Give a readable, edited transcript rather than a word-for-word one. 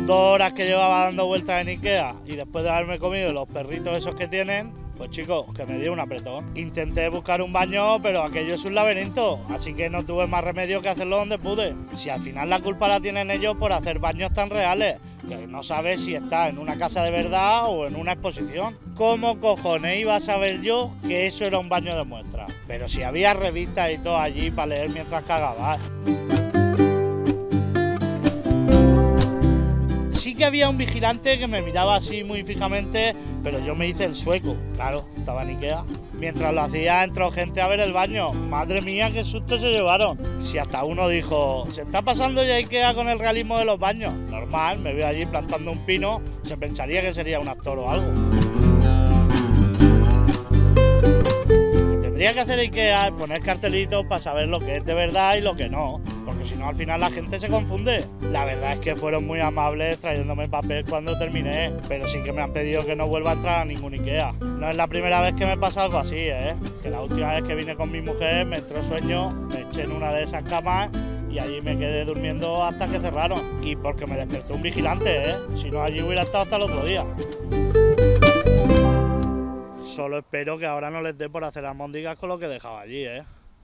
2 horas que llevaba dando vueltas en Ikea y después de haberme comido los perritos esos que tienen, pues chicos, que me dio un apretón. Intenté buscar un baño, pero aquello es un laberinto, así que no tuve más remedio que hacerlo donde pude. Si al final la culpa la tienen ellos por hacer baños tan reales, que no sabes si está en una casa de verdad o en una exposición. ¿Cómo cojones iba a saber yo que eso era un baño de muestra? Pero si había revistas y todo allí para leer mientras cagabas. Sí que había un vigilante que me miraba así muy fijamente, pero yo me hice el sueco, claro, estaba en Ikea. Mientras lo hacía entró gente a ver el baño. Madre mía, qué susto se llevaron. Si hasta uno dijo, se está pasando ya Ikea con el realismo de los baños. Normal, me veo allí plantando un pino, se pensaría que sería un actor o algo. Tendría que hacer Ikea, poner cartelitos para saber lo que es de verdad y lo que no, porque si no al final la gente se confunde. La verdad es que fueron muy amables trayéndome papel cuando terminé, pero sí que me han pedido que no vuelva a entrar a ningún Ikea. No es la primera vez que me pasa algo así, que la última vez que vine con mi mujer me entró sueño, me eché en una de esas camas y allí me quedé durmiendo hasta que cerraron. Y porque me despertó un vigilante, si no allí hubiera estado hasta el otro día. Solo espero que ahora no les dé por hacer almóndigas con lo que dejaba allí,